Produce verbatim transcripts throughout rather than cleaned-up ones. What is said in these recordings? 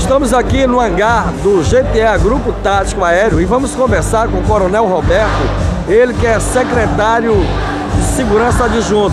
Estamos aqui no hangar do G T A, Grupo Tático Aéreo, e vamos conversar com o Coronel Roberto, ele que é secretário de Segurança Adjunto.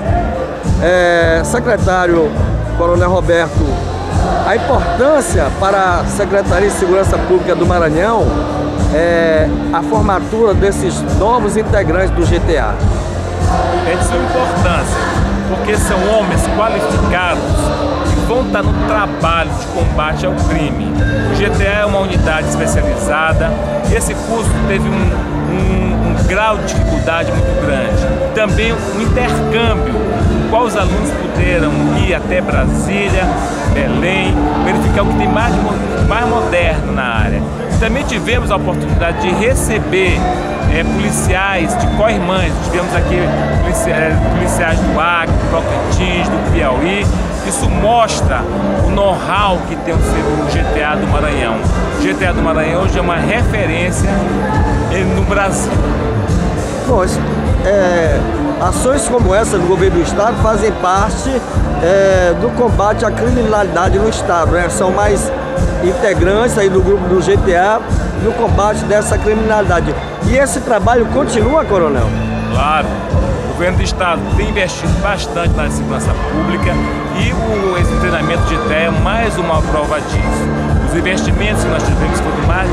É, secretário Coronel Roberto, a importância para a Secretaria de Segurança Pública do Maranhão é a formatura desses novos integrantes do G T A. É de sua importância, porque são homens qualificados que vão estar no trabalho de combate ao crime. O G T A é uma unidade especializada. Esse curso teve um, um, um grau de dificuldade muito grande. Também um intercâmbio, no qual os alunos puderam ir até Brasília, Belém, verificar o que tem mais, mais moderno na área. Também tivemos a oportunidade de receber é, policiais de co-irmãs. Tivemos aqui policiais, policiais do Acre, do Tocantins, do Piauí. Isso mostra o know-how que tem o G T A do Maranhão. O G T A do Maranhão hoje é uma referência no Brasil. Bom, é, ações como essa do governo do estado fazem parte é, do combate à criminalidade no estado, né? São mais integrantes aí do grupo do G T A no combate dessa criminalidade. E esse trabalho continua, Coronel? Claro. O governo do estado tem investido bastante na segurança pública e o, esse treinamento de G T A é mais uma prova disso. Os investimentos que nós tivemos foram mais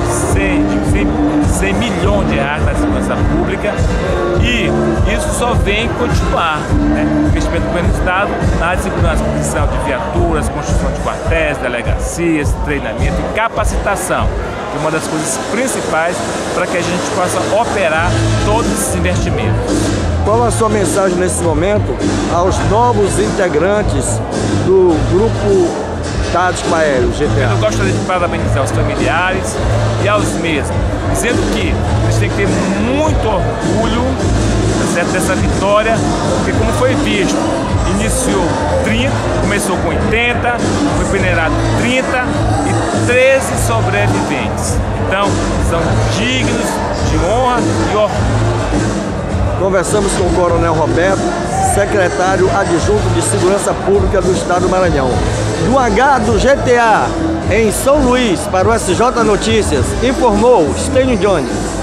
de cem milhões de reais na segurança pública e isso só vem continuar, né? O investimento do governo do estado na área de segurança, aquisição de viaturas, construção de quartéis, delegacias, treinamento e capacitação, que é uma das coisas principais para que a gente possa operar todos esses investimentos. Qual a sua mensagem nesse momento aos novos integrantes do Grupo Tático Aéreo, G T A? Eu gostaria de parabenizar os familiares e aos mesmos, dizendo que eles têm que ter muito orgulho, tá certo, dessa vitória, porque como foi visto, iniciou trinta, começou com oitenta, foi peneirado trinta e treze sobreviventes. Então, são dignos de honra e orgulho. Conversamos com o Coronel Roberto, secretário adjunto de Segurança Pública do Estado do Maranhão. Do hangar do G T A, em São Luís, para o S J Notícias, informou Stênio Jones.